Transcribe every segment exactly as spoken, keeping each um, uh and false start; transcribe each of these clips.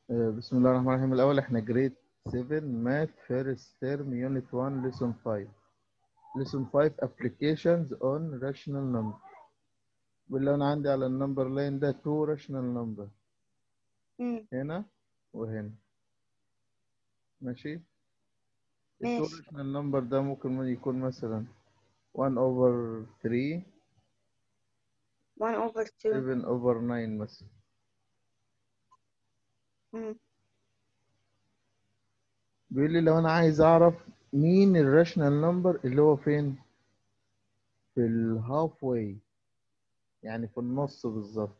آه، بسم الله الرحمن الرحيم. الأول إحنا جريد سبعة ماث فيرست ترم يونت واحد ليسون خمسة. ليسون خمسة applications on rational number. واللي أنا عندي على النمبر لاين ده two rational number مم. هنا وهنا. ماشي. ال two ماشي. rational number ده ممكن يكون مثلا one over three one over two. seven over nine مثلا. مم. بيقول لي لو أنا عايز أعرف مين الراشنال نمبر اللي هو فين في الهاف واي، يعني في النص بالظبط.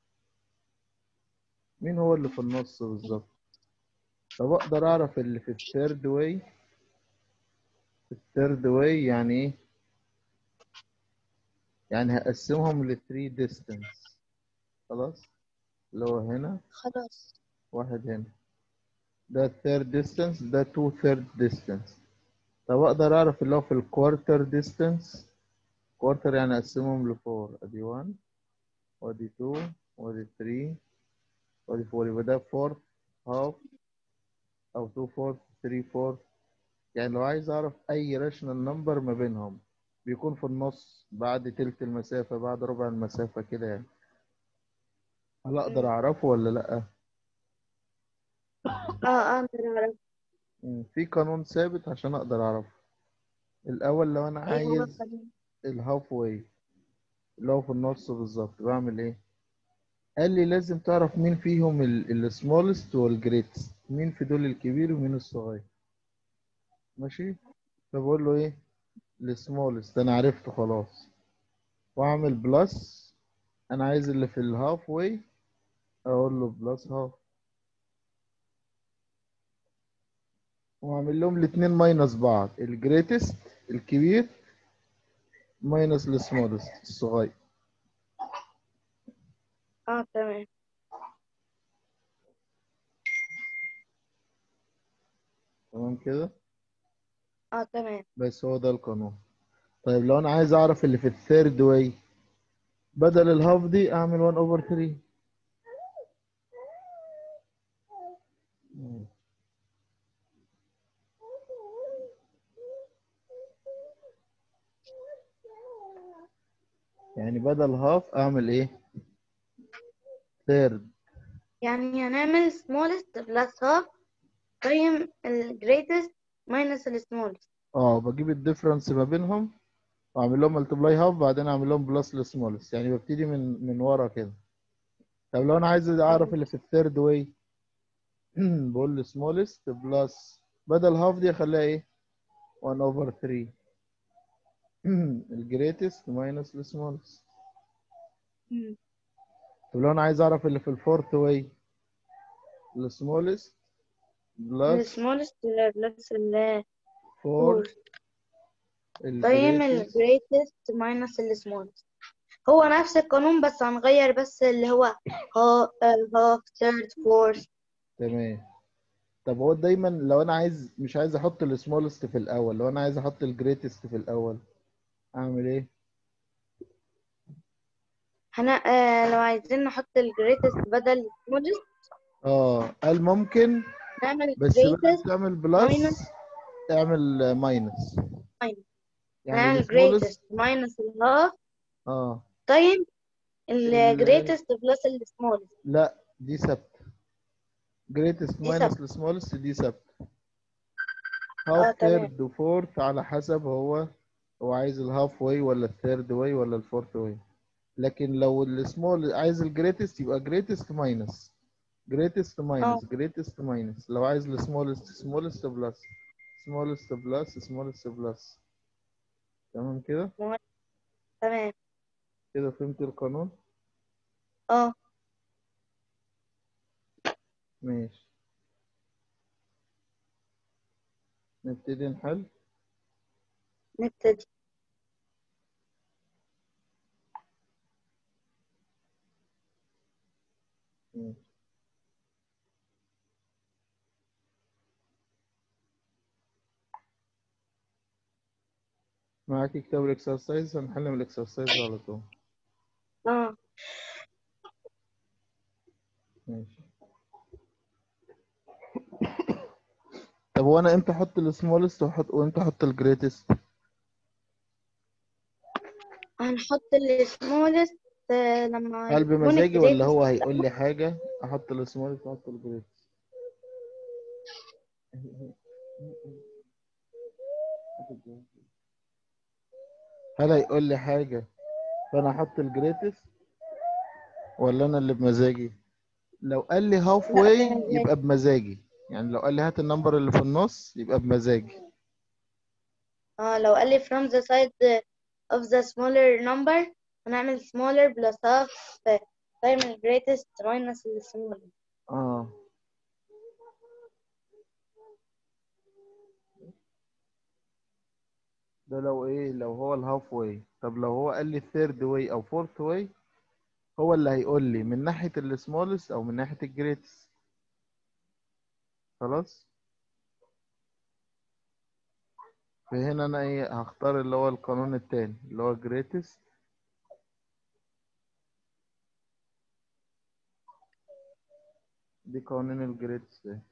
مين هو اللي في النص بالظبط؟ طب اقدر اعرف اللي في الثيرد واي. الثيرد واي يعني ايه؟ يعني هقسمهم لثري ديستانس. خلاص، اللي هو هنا خلاص. واحد هنا، ده الثيرد ديستانس، ده تو ثيرد ديستانس. طب اقدر اعرف اللي هو في الكوارتر ديستانس. كوارتر يعني اقسمهم لفور، ادي واحد وادي اتنين وادي تلاتة وادي اربعة، يبقى ده فور هاف او اتنين فور تلاتة فور. يعني لو عايز اعرف اي راشنال نمبر ما بينهم بيكون في النص بعد تلت المسافة بعد ربع المسافة كده يعني. هل اقدر مم. اعرفه ولا لا؟ اه اقدر اعرف. مم، في قانون ثابت عشان اقدر اعرفه. الاول لو انا ايه هو عايز القانون؟ الهاف واي اللي هو في النص بالظبط بعمل ايه؟ قال لي لازم تعرف مين فيهم السمولست والجريتست، مين في دول الكبير ومين الصغير. ماشي. فبقول له ايه؟ السمولست انا عرفته خلاص، واعمل بلس. انا عايز اللي في الهاف واي، اقول له بلس هاف، واعمل لهم الاثنين ماينس بعض، الجريتست الكبير ماينس السمولست الصغير. اه تمام. تمام كده. اه تمام. بس هو ده القانون. طيب لو انا عايز اعرف اللي في الثيرد واي، بدل الهاف دي اعمل واحد اوفر ثري. يعني بدل هاف اعمل ايه؟ ثيرد. يعني هنعمل smallest plus half قيم ال greatest minus ال smallest. اه، بجيب الديفرنس ما بينهم واعمل لهم ملتبلاي هاف، بعدين اعمل لهم بلس السمولست، يعني ببتدي من من ورا كده. طب لو انا عايز اعرف اه. اللي في الثيرد واي، بقول له سمولست بلس، بدل هاف دي اخليها ايه؟ واحد اوفر ثري. الجريتست ماينس السمولست. مم. طب لو انا عايز اعرف اللي في الفورث واي، السمولست ال بلس smallest plus ال فور four قيم ال الجريتست. greatest minus ال smallest. هو نفس القانون بس هنغير بس اللي هو half half third fourth. تمام. طب هو دايما لو انا عايز مش عايز احط السمولست في الاول، لو انا عايز احط الجريتست في الاول اعمل ايه؟ هن... آه لو عايزين نحط ال greatest بدل smallest اه قال ممكن، نعمل بس بدل greatest تعمل minus بلس اعمل ماينس. minus. يعني نعمل السمولست. greatest minus ال half اه طيب ال ال... greatest plus ال smallest. لا دي ثابته، جريتست دي ماينس ثابتة. السمولست دي ثابته. هاف اه تمام. ثيرد وفورث على حسب هو هو عايز الهاف واي ولا الثيرد واي ولا الفورث واي. لكن لو السمول عايز الجريتست يبقى جريتست ماينس جريتست اه ماينس جريتست ماينس. لو عايز السمولست سمولست بلس سمولست بلس سمولست بلس. تمام كده. مهم. تمام. كده فهمت القانون. اه ماشي، نبتدي نحل. نبتدي. ماشي. معاك كتاب الاكسرسايز، هنحل من الاكسرسايز على طول. اه ماشي. طب وانا امتى احط السمولست واحط وامتى احط الجريتست؟ هنحط السمولست لما هل يكون بمزاجي ولا الجريتست هو هيقول لي حاجة احط السمولست واحط الجريتست؟ هل هيقول لي حاجة فانا احط الجريتست ولا انا اللي بمزاجي؟ لو قال لي هاف لا، واي بمزاج. يبقى بمزاجي، يعني لو قال لي هات النمبر اللي في النص يبقى بمزاجي. اه لو قال لي from the side of the smaller number هنعمل smaller plus half time the greatest minus the smaller. اه ده لو ايه، لو هو الهاف واي. طب لو هو قال لي ثيرد واي او فورث واي، هو اللي هيقول لي من ناحية السمولست او من ناحية الجريتست. خلاص. فهنا انا ايه هختار اللي هو القانون التاني اللي هو جريتست دي قوانين الجريتست ده.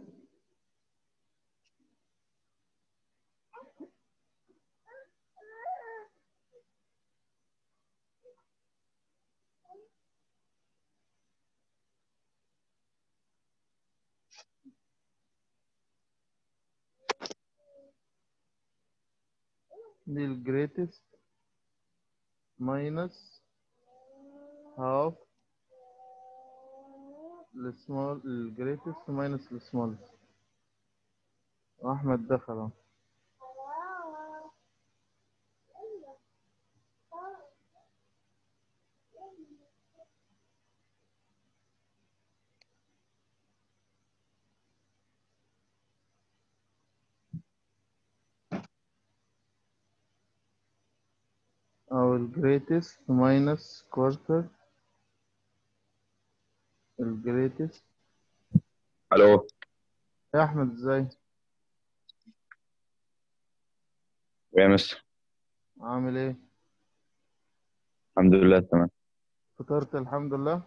دي الجريتست ماينس هاف السمول الجريتست ماينس السمولست. احمد دخل اهو. او الجريتست ماينس كوارتر الجريتست. الو. يا احمد ازاي؟ يا مستر. عامل ايه؟ الحمد لله تمام. فطرت الحمد لله.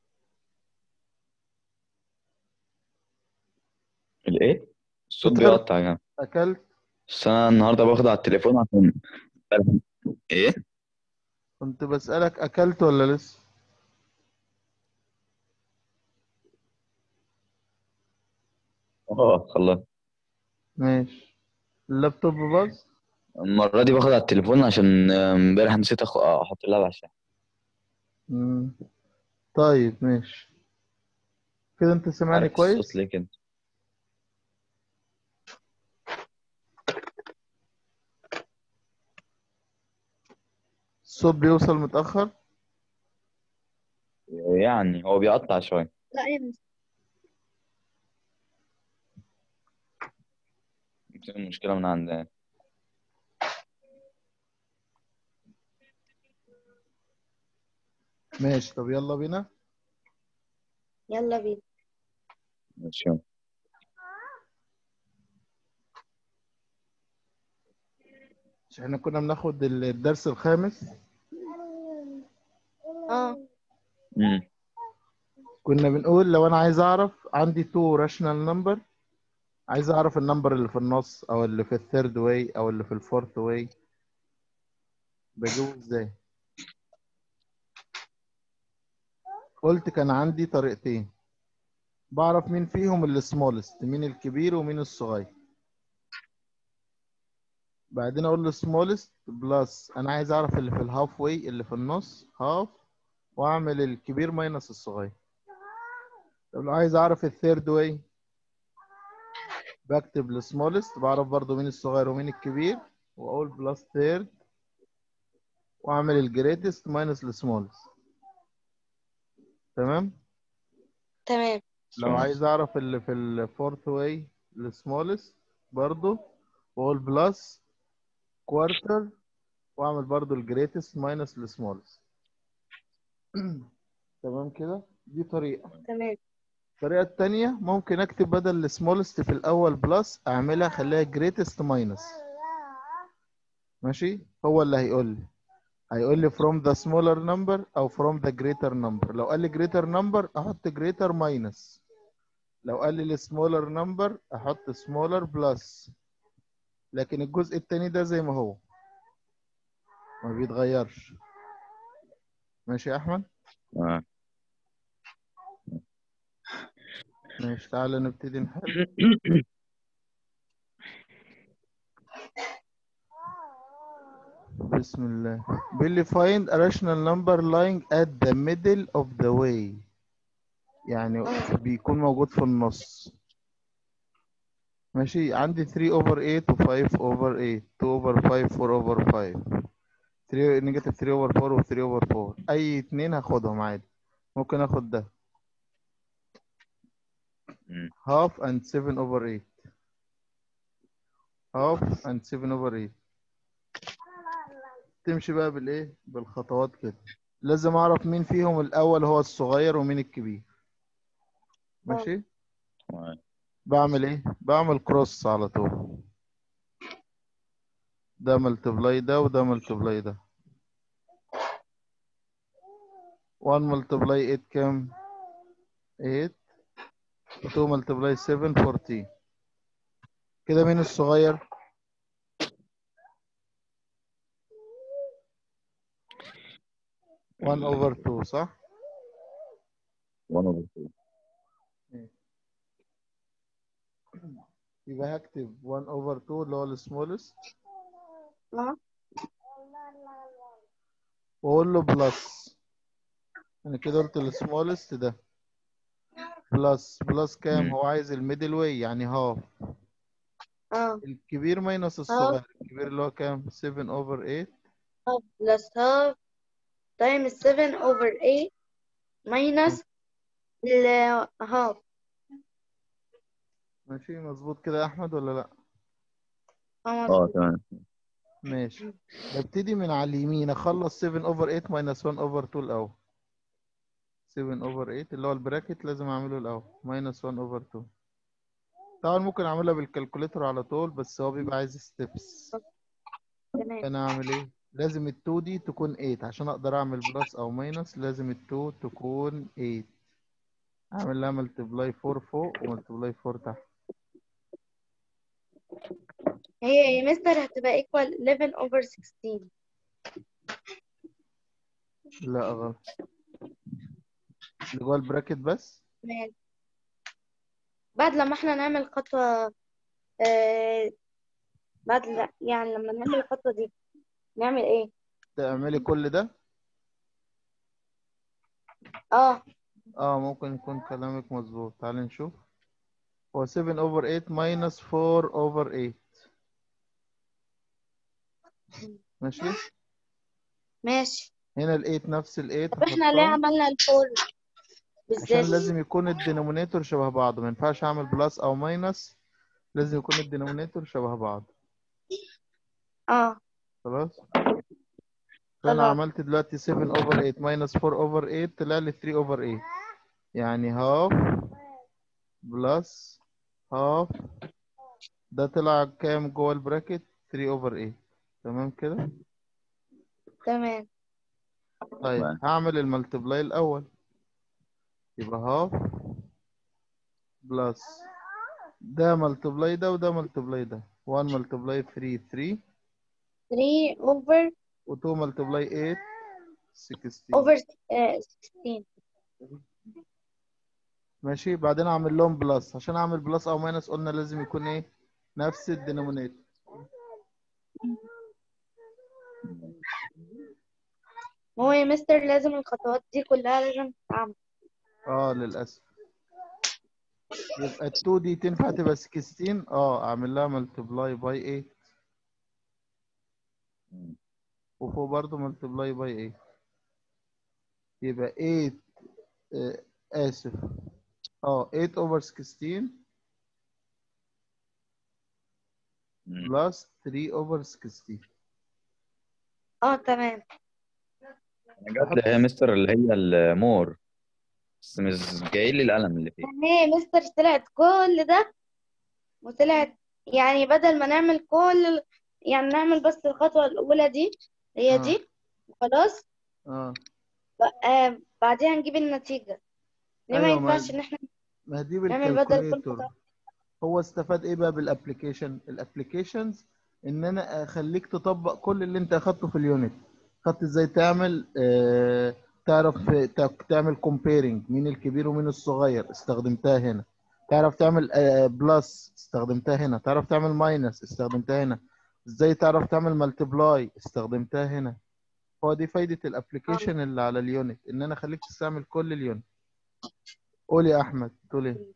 الايه؟ الصوت فطرت بيقطع يعني. اكلت. بس انا النهارده باخد على التليفون عشان ايه. كنت بسألك اكلت ولا لسه؟ اه خلاص. ماشي. اللابتوب باظ. المره دي باخد على التليفون عشان آه، امبارح نسيت أخ- احط اللعبه على الشاحن. مم. طيب ماشي. كده انت سامعني عارف الصوت كويس؟ ليه كده؟ الصوت بيوصل متأخر. يعني هو بيقطع شويه. لا يا مس. يمكن المشكله من عندنا. ماشي طب يلا بينا. يلا بينا. ماشي. مش احنا كنا بناخد الدرس الخامس؟ اه امم كنا بنقول لو انا عايز اعرف عندي تو راشنال نمبر، عايز اعرف النمبر اللي في النص او اللي في الثيرد واي او اللي في الفورث واي، بجيبه ازاي؟ قلت كان عندي طريقتين بعرف مين فيهم السمولست، مين الكبير ومين الصغير. بعدين اقول له سمولست بلس انا عايز اعرف اللي في الهاف واي اللي في النص هاف، واعمل الكبير ماينس الصغير. طب لو عايز اعرف الثيرد واي بكتب السمولست، بعرف برضو مين الصغير ومين الكبير، واقول بلس ثيرد واعمل الجريتست ماينس السمولست. تمام. تمام. لو عايز اعرف اللي في الفورث واي السمولست برضو واقول بلس كوارتر واعمل برضو الجريتست ماينس السمولست. تمام كده. دي طريقة. تمام. الطريقة التانية ممكن اكتب بدل السمولست في الاول بلس اعملها خليها جريتست ماينس. ماشي. هو اللي هيقول لي هيقول لي from the smaller number او from the greater number. لو قال لي greater number احط greater minus. لو قال لي السمولر نمبر احط سمولر بلس، لكن الجزء التاني ده زي ما هو ما بيتغيرش. ماشي يا احمد؟ تمام. ماشي، تعالى نبتدي نحل. بسم الله. بيقول لي find a rational number lying at the middle of the way، يعني بيكون موجود في النص. ماشي، عندي three over eight و five over eight، two over five، four over five، three negative three over four و three over four. اي اتنين هاخدهم عادي. ممكن اخد ده مم. half and seven over eight، half and seven over eight. تمشي بقى بالايه، بالخطوات كده. لازم اعرف مين فيهم الاول هو الصغير ومين الكبير. ماشي. تمام. بعمل ايه، بعمل كروس على طول، ده ملتبلاي ده وده ملتبلاي ده. one ملتبلاي eight كام؟ eight. two ملتبلاي seven fourteen. كده مين الصغير؟ one over two صح؟ one over two. يبقى هكتب one over two اللي هو السمولست، اه واقول له بلس. انا كده قلت السمولست ده بلس بلس كام؟ مم. هو عايز الميدل واي يعني هاف. اه الكبير ماينس half الصغير، الكبير اللي هو كام؟ seven over eight. half plus half times seven over eight minus ال half. ماشي مظبوط كده يا احمد ولا لا؟ اه اه مظبوط. تمام. ماشي. ببتدي من على اليمين اخلص seven over eight minus one over two الاول. seven over eight اللي هو البراكت لازم اعمله الاول minus one over two. طبعا ممكن اعملها بالكالكوليتر على طول، بس هو بيبقى عايز ستيبس. تمام انا اعمل ايه؟ لازم ال two دي تكون eight عشان اقدر اعمل بلس او ماينس. لازم ال two تكون eight. اعمل لها ملتبلاي four فوق وملتبلاي four تحت. هي يا مستر هتبقى equal eleven over sixteen. لا غلط، اللي جوه البراكت بس. تمام. بعد لما احنا نعمل خطوة آه بعد لا يعني لما نعمل الخطوة دي نعمل ايه؟ تعملي كل ده. اه اه ممكن يكون كلامك مظبوط. تعالي نشوف. هو seven over eight minus four over eight. ماشي. ماشي. هنا ال eight نفس ال eight طب احنا ليه احطها عملنا الفور عشان بالذات؟ لازم يكون الدينومينيتور شبه بعض. ما ينفعش اعمل بلس او ماينس، لازم يكون الدينومينيتور شبه بعض. اه خلاص. فانا خلاص عملت دلوقتي seven over eight minus four over eight طلع لي three over eight، يعني half بلس half. ده طلع كام جوه البراكت؟ three over eight. تمام كده. تمام. طيب تمام. هعمل الملتبلاي الاول، يبقى half بلس ده ملتبلاي ده وده ملتبلاي ده. one ملتبلاي three three، three over و two ملتبلاي eight sixteen. over آه sixteen. ماشي. بعدين اعمل لهم بلس. عشان اعمل بلس او ماينس قلنا لازم يكون ايه؟ نفس الدينومينيتور. هو يا مستر لازم الخطوات دي كلها لازم تتعمل. اه للاسف. يبقى ال two دي تنفع تبقى sixteen. اه اعمل لها ملتبلاي باي eight، مم. وفوق برضه ملتبلاي باي eight. يبقى eight آه اسف اه eight over sixteen مم. plus three over sixteen. اه تمام. انا جات احط لي هي مستر اللي هي المور، بس مش جاي لي القلم اللي فيه. يعني هي يا مستر طلعت كل ده وطلعت، يعني بدل ما نعمل كل ال- يعني نعمل بس الخطوة الأولى دي هي اه دي وخلاص. اه آه بعدين نجيب النتيجة. ليه ما ايوه، ما ينفعش إن احنا ما دي نعمل بدل كل بالكالكوليتور. هو استفاد ايه بقى بالابلكيشن؟ الابلكيشنز ان انا اخليك تطبق كل اللي انت اخدته في اليونت. خدت ازاي تعمل آه تعرف تع- تعمل كومبيرنج مين الكبير ومين الصغير، استخدمتها هنا. تعرف تعمل آه بلس، استخدمتها هنا. تعرف تعمل ماينس، استخدمتها هنا. ازاي تعرف تعمل ملتبلاي، استخدمتها هنا. هو دي فايدة الابلكيشن اللي على اليونت، ان انا اخليك تستعمل كل اليونت. قول يا احمد، تقول ايه؟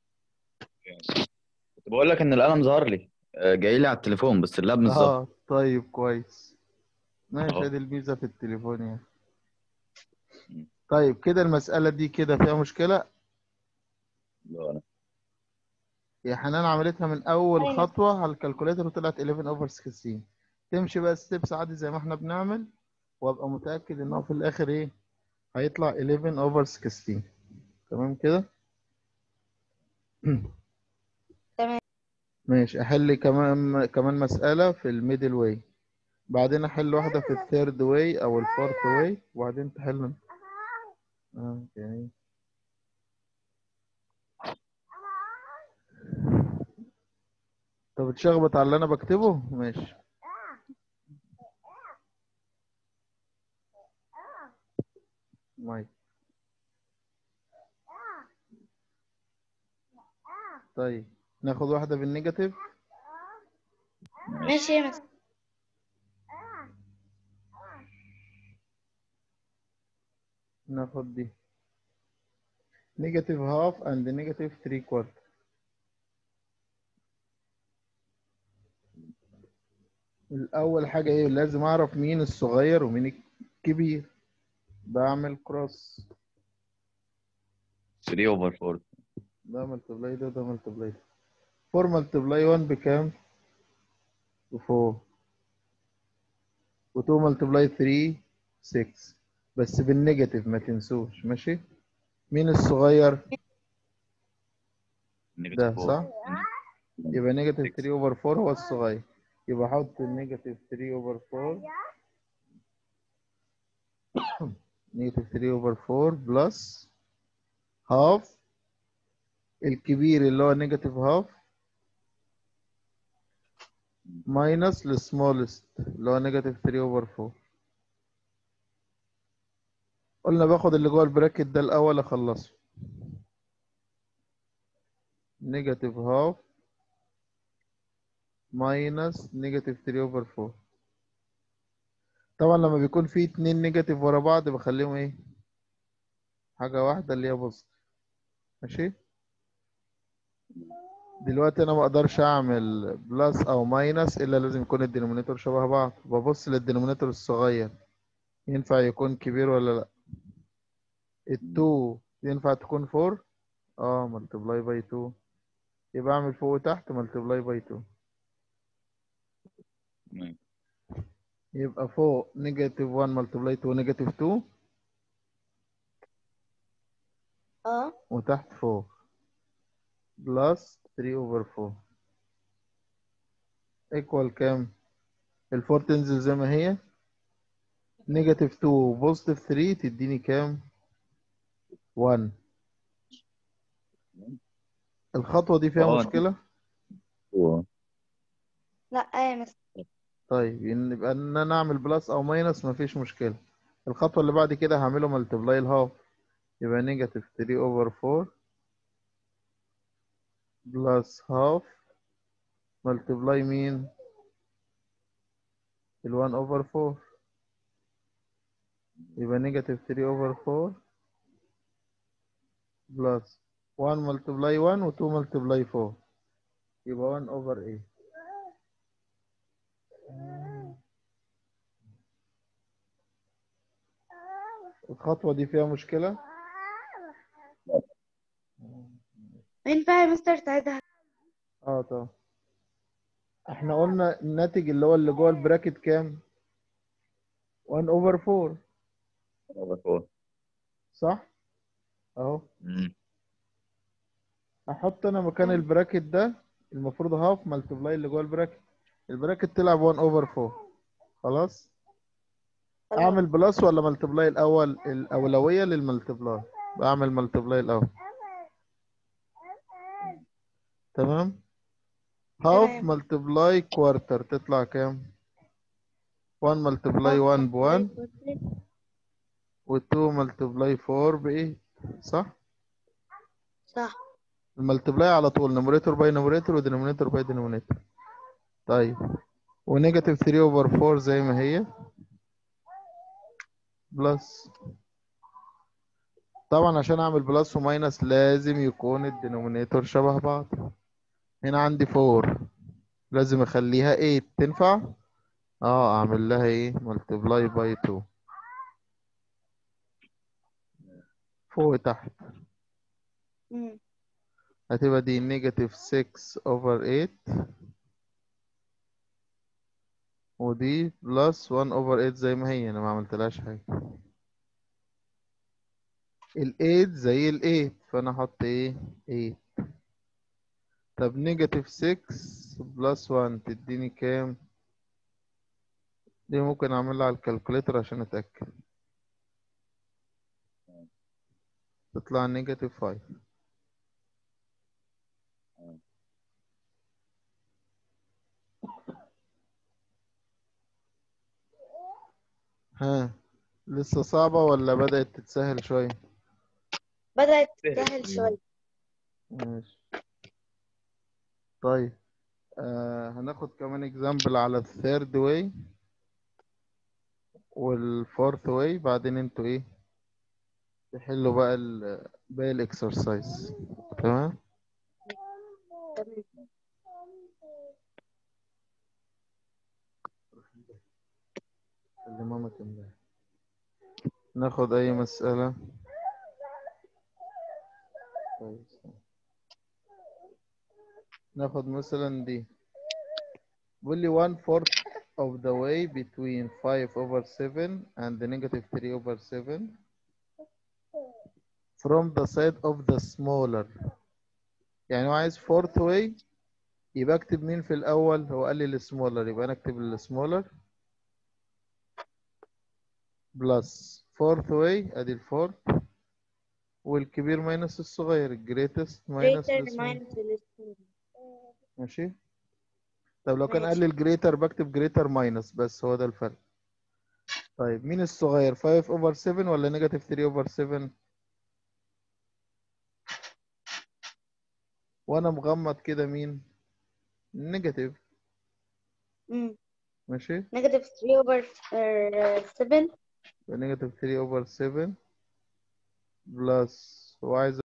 كنت بقول لك ان القلم ظهر لي، آه، جاي لي على التليفون بس اللاب مش ظاهر. اه طيب كويس. ماشي، اهو. ادي الميزة في التليفون يعني. مم. طيب كده المسألة دي كده فيها مشكلة. لا، أنا. يا حنان عملتها من أول أيوة. خطوة على الكالكوليتر وطلعت إحداشر أوفر ستاشر. تمشي بقى ستيبس عادي زي ما احنا بنعمل، وأبقى متأكد إن هو في الآخر إيه، هيطلع إحداشر أوفر ستاشر. تمام كده؟ تمام. ماشي، أحل كمان كمان مسألة في الميدل واي، بعدين أحل واحدة في الثيرد واي أو الفورث واي، وبعدين تحل. اه يعني. طب بتشخبط على اللي أنا بكتبه؟ ماشي. مايك. طيب ناخد واحدة بالنيجاتيف. ماشي يا مس. ناخد دي نيجاتيف هاف اند نيجاتيف ثري كوارتر. الأول حاجة إيه؟ لازم أعرف مين الصغير ومين الكبير. بعمل كروس. ثري اوفر فور. ده ملتبلاي ده، ده ملتبلاي ده. فور ملتبلاي واحد بكام؟ بفور. و2 ملتبلاي ثري ستة. بس بالنيجاتيف ما تنسوش، ماشي؟ مين الصغير؟ نيجاتيف ده فور. صح؟ يبقى نيجاتيف ستة. ثري اوفر فور هو الصغير. يبقى أحط النيجاتيف ثري اوفر فور. نيجاتيف ثري اوفر فور بلس هاف الكبير اللي هو نيجاتيف هاف ماينس السمولست اللي هو نيجاتيف ثري اوفر فور. قلنا باخد اللي جوه البراكت ده الاول اخلصه. نيجاتيف هاف ماينس نيجاتيف ثري اوفر فور. طبعا لما بيكون في اتنين نيجاتيف ورا بعض بخليهم ايه، حاجة واحدة اللي هي بوزيتيف. ماشي. دلوقتي انا ما اقدرش اعمل بلس او ماينس الا لازم يكون الدينومينيتور شبه بعض. ببص للدينومينيتور الصغير، ينفع يكون كبير ولا لا؟ التو ينفع تكون فور؟ اه، ملتبلاي باي تو. يبقى اعمل فوق وتحت ملتبلاي باي تو. يبقى فوق نيجاتيف واحد ملتبلاي تو نيجاتيف تو، اه. وتحت فوق بلس ثري اوفر فور. ايكوال كام؟ الفور تنزل زي ما هي. نيجاتيف تو بوزيتيف ثري تديني كام؟ واحد. الخطوة دي فيها اه. مشكلة؟ هو. لا يا مس. طيب يبقى ان انا اعمل بلس او ماينس مفيش مشكلة. الخطوة اللي بعد كده هعمله ملتبلاي الهاف. يبقى نيجاتيف ثري اوفر فور بلس هاف ملتبلاي مين؟ ال واحد اوفر فور. يبقى نيجاتيف ثري اوفر فور بلس واحد ملتبلاي واحد و اتنين ملتبلاي فور. يبقى واحد اوفر ايه. الخطوة دي فيها مشكلة؟ ينفع يا مستر تعيدها؟ اه طبعا. احنا قلنا الناتج اللي هو اللي جوه البراكت كام؟ واحد اوفر فور. اوفر فور. صح؟ اهو. مم. احط انا مكان مم. البراكت ده المفروض هاف ملتبلاي اللي جوه البراكت. البراكت طلع ب واحد اوفر فور. خلاص. خلاص. اعمل بلس ولا ملتبلاي الاول؟ الاولوية للملتبلاي. بعمل ملتبلاي الاول. تمام. هاف تمام. ملتبلاي كوارتر تطلع كام؟ واحد ملتبلاي half واحد ب multiply واحد quarter. و اتنين ملتبلاي اربعة ب تمانية، صح؟ صح. الملتبلاي على طول نوميريتور باي نوميريتور ودينومينيتور باي دينومينيتور. طيب ونيجاتيف تلاتة اوفر اربعة زي ما هي بلس. طبعا عشان اعمل بلس وماينس لازم يكون الدينومينيتور شبه بعض. هنا عندي اربعة لازم اخليها تمانية، تنفع؟ اه اعمل لها ايه؟ ملتبلاي باي اتنين فوق تحت. مم. هتبقى دي نيجاتيف ستة اوفر تمانية ودي بلس واحد اوفر تمانية زي ما هي، انا ما عملتلهاش حاجه. ال تمانية زي ال تمانية فانا احط ايه؟ تمانية. طب نيجاتيف ستة بلس واحد تديني كام؟ دي ممكن اعملها على الكالكوليتر عشان اتاكد. تطلع نيجاتيف خمسة. ها لسه صعبة ولا بدأت تتسهل شوية؟ بدأت تسهل شوية. ماشي. طيب آه هناخد كمان اكزامبل على الثيرد واي والفورث واي، بعدين انتوا ايه تحلوا بقى ال- باقي الاكسرسايز. تمام. تمام. اللي ماما تملاها. ناخد اي مسألة. طيب ناخد مثلا دي. بيقول لي one fourth of the way between five over seven and the negative three over seven from the side of the smaller. يعني هو عايز fourth way، يبقى اكتب مين في الاول؟ هو قال لي السمولر، يبقى انا اكتب السمولر بلس fourth way ادي الفورث، والكبير ماينس الصغير، الجريتست ماينس greater السمول. minus the small. ماشي. طب لو كان قال لي ماشي. الجريتر بكتب جريتر ماينس بس، هو ده الفرق. طيب مين الصغير؟ خمسة اوفر سبعة ولا نيجاتيف تلاتة اوفر سبعة؟ وانا مغمض كده مين؟ نيجاتيف. مم. ماشي. negative three over seven. نيجاتيف تلاتة اوفر سبعة بلس، هو عايز